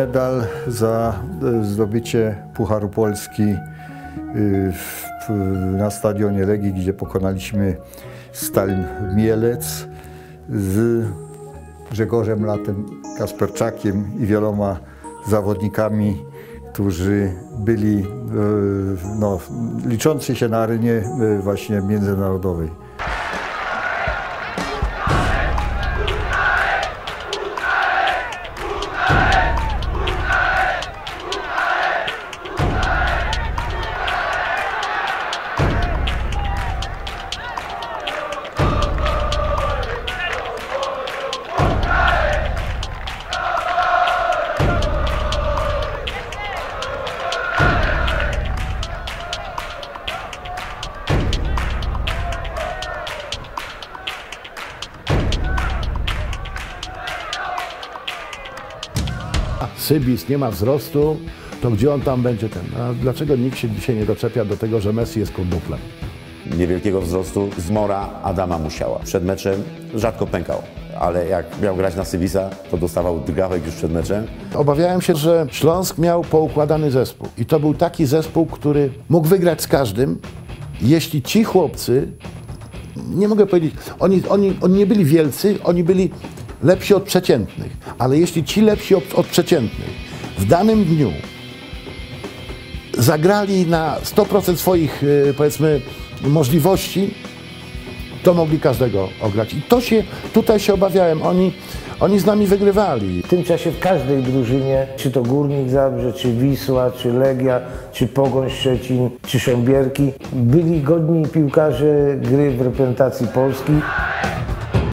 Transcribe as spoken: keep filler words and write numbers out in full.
medal za zdobycie Pucharu Polski na stadionie Legii, gdzie pokonaliśmy Stal Mielec z Grzegorzem Latem, Kasperczakiem i wieloma zawodnikami, którzy byli no, liczący się na arenie właśnie międzynarodowej. Sybis nie ma wzrostu, to gdzie on tam będzie ten? A dlaczego nikt się dzisiaj nie doczepia do tego, że Messi jest kurduplem? Niewielkiego wzrostu zmora Adama Musiała. Przed meczem rzadko pękał, ale jak miał grać na Sybisa, to dostawał drgawek już przed meczem. Obawiałem się, że Śląsk miał poukładany zespół i to był taki zespół, który mógł wygrać z każdym, jeśli ci chłopcy, nie mogę powiedzieć, oni, oni, oni nie byli wielcy, oni byli lepsi od przeciętnych, ale jeśli ci lepsi od, od przeciętnych w danym dniu zagrali na sto procent swoich, powiedzmy, możliwości, to mogli każdego ograć. I to się, tutaj się obawiałem, oni, oni z nami wygrywali. W tym czasie w każdej drużynie, czy to Górnik Zabrze, czy Wisła, czy Legia, czy Pogoń Szczecin, czy Szembierki, byli godni piłkarze gry w reprezentacji Polski.